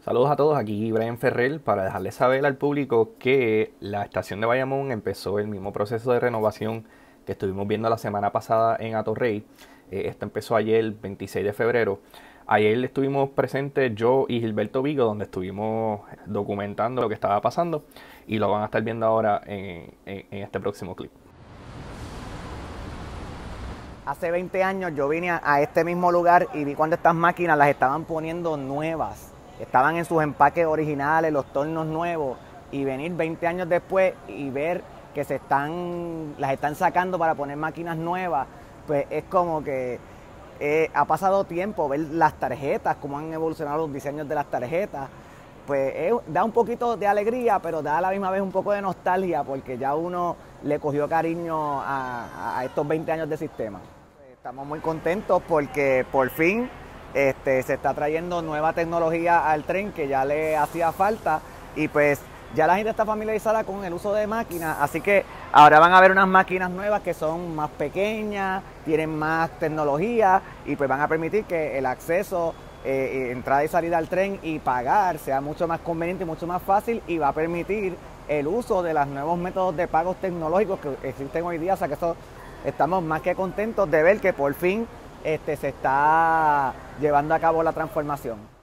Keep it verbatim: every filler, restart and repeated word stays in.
Saludos a todos, aquí Brian Ferrer para dejarles saber al público que la estación de Bayamón empezó el mismo proceso de renovación que estuvimos viendo la semana pasada en Atorrey. Eh, esto empezó ayer, el veintiséis de febrero. Ayer estuvimos presentes yo y Gilberto Vigo, donde estuvimos documentando lo que estaba pasando y lo van a estar viendo ahora en, en, en este próximo clip. Hace veinte años yo vine a, a este mismo lugar y vi cuando estas máquinas las estaban poniendo nuevas. Estaban en sus empaques originales, los tornos nuevos, y venir veinte años después y ver que se están, las están sacando para poner máquinas nuevas, pues es como que eh, ha pasado tiempo, ver las tarjetas, cómo han evolucionado los diseños de las tarjetas, pues eh, da un poquito de alegría, pero da a la misma vez un poco de nostalgia, porque ya uno le cogió cariño a, a estos veinte años de sistema. Estamos muy contentos porque por fin Este, se está trayendo nueva tecnología al tren que ya le hacía falta y pues ya la gente está familiarizada con el uso de máquinas, así que ahora van a haber unas máquinas nuevas que son más pequeñas, tienen más tecnología y pues van a permitir que el acceso, eh, entrada y salida al tren y pagar sea mucho más conveniente y mucho más fácil, y va a permitir el uso de los nuevos métodos de pagos tecnológicos que existen hoy día, o sea que eso, estamos más que contentos de ver que por fin Este, se está llevando a cabo la transformación.